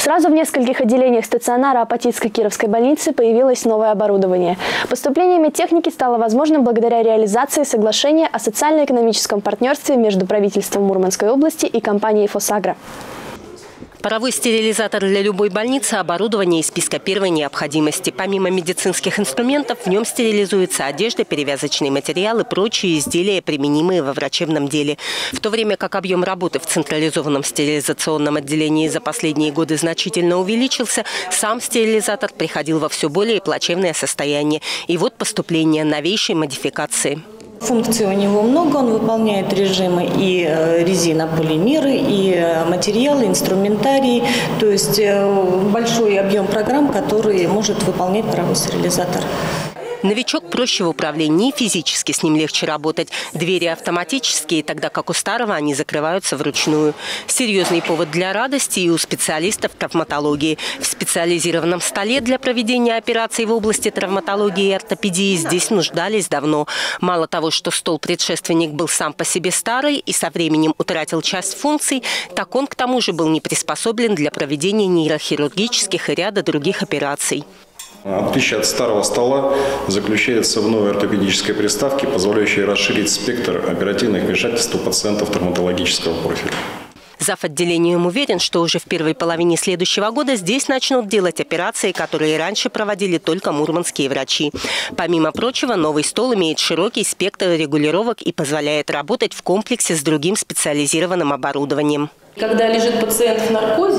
Сразу в нескольких отделениях стационара Апатитско-Кировской больницы появилось новое оборудование. Поступление медтехники стало возможным благодаря реализации соглашения о социально-экономическом партнерстве между правительством Мурманской области и компанией «Фосагро». Паровой стерилизатор для любой больницы – оборудование из списка первой необходимости. Помимо медицинских инструментов, в нем стерилизуется одежда, перевязочный материал и прочие изделия, применимые во врачебном деле. В то время как объем работы в централизованном стерилизационном отделении за последние годы значительно увеличился, сам стерилизатор приходил во все более плачевное состояние. И вот поступление новейшей модификации. Функций у него много, он выполняет режимы и резинополимеры, и материалы, инструментарий, то есть большой объем программ, который может выполнять паровой стерилизатор. Новичок проще в управлении, физически с ним легче работать. Двери автоматические, тогда как у старого они закрываются вручную. Серьезный повод для радости и у специалистов травматологии. В специализированном столе для проведения операций в области травматологии и ортопедии здесь нуждались давно. Мало того, что стол-предшественник был сам по себе старый и со временем утратил часть функций, так он к тому же был не приспособлен для проведения нейрохирургических и ряда других операций. Отличие от старого стола заключается в новой ортопедической приставке, позволяющей расширить спектр оперативных вмешательств у пациентов травматологического профиля. Зав. Отделением уверен, что уже в первой половине следующего года здесь начнут делать операции, которые раньше проводили только мурманские врачи. Помимо прочего, новый стол имеет широкий спектр регулировок и позволяет работать в комплексе с другим специализированным оборудованием. Когда лежит пациент в наркозе,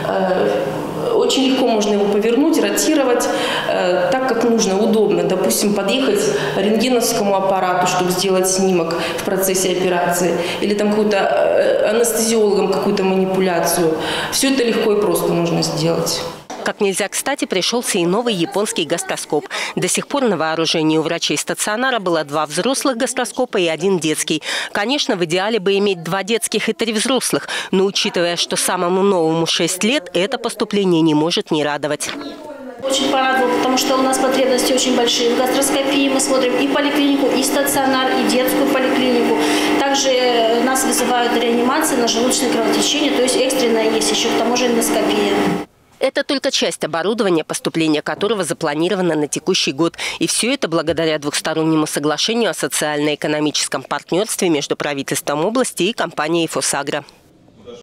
очень легко можно его повернуть, ротировать так, как нужно, удобно. Допустим, подъехать к рентгеновскому аппарату, чтобы сделать снимок в процессе операции. Или там какую-то анестезиологом какую-то манипуляцию. Все это легко и просто можно сделать. Как нельзя кстати, пришелся и новый японский гастроскоп. До сих пор на вооружении у врачей стационара было 2 взрослых гастроскопа и 1 детский. Конечно, в идеале бы иметь 2 детских и 3 взрослых, но учитывая, что самому новому 6 лет, это поступление не может не радовать. Очень порадовал, потому что у нас потребности очень большие. В гастроскопии мы смотрим и поликлинику, и стационар, и детскую поликлинику. Также нас вызывают реанимации на желудочное кровотечение, то есть экстренная есть еще к тому же эндоскопия. Это только часть оборудования, поступление которого запланировано на текущий год. И все это благодаря двухстороннему соглашению о социально-экономическом партнерстве между правительством области и компанией «Фосагро».